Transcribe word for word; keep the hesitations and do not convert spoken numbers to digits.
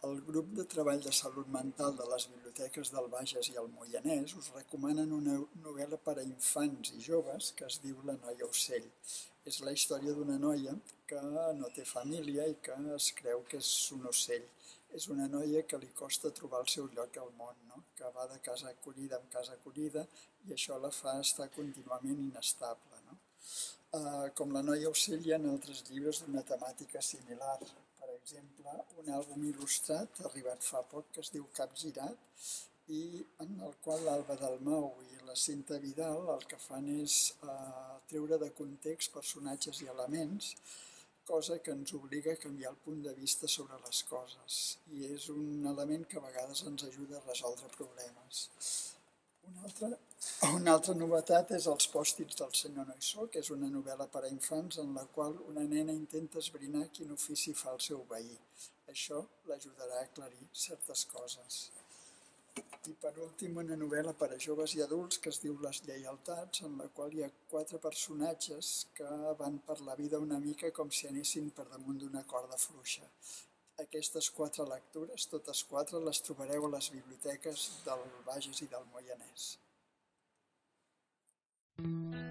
El Grup de Treball de Salut Mental de les Biblioteques del Bages i el Moianès us recomanen una novel·la per a infants i joves que es diu La Noia ocell. És la història d'una noia que no té família i que es creu que és un ocell. És una noia que li costa trobar el seu lloc al món, no? Que va de casa acollida en casa acollida i això la fa estar contínuament inestable, no? Uh, com La Noia ocell hi ha altres llibres d'una temàtica similar. Per exemple, un àlbum il·lustrat arribat fa poc que es diu Capgirat i en el qual l'Alba Dalmau i la Cinta Vidal el que fan és uh, treure de context personatges i elements, cosa que ens obliga a canviar el punt de vista sobre les coses i és un element que a vegades ens ajuda a resoldre problemes. Una altra, una altra novetat és Els pòstits del senyor Noissó, que és una novel·la per a infants en la qual una nena intenta esbrinar quin ofici fa el seu veí. Això l'ajudarà a aclarir certes coses. I per últim, una novel·la per a joves i adults que es diu Les lleialtats, en la qual hi ha quatre personatges que van per la vida una mica com si anessin per damunt d'una corda fluixa. Aquestes quatre lectures, totes quatre, les trobareu a les biblioteques del Bages i del Moianès.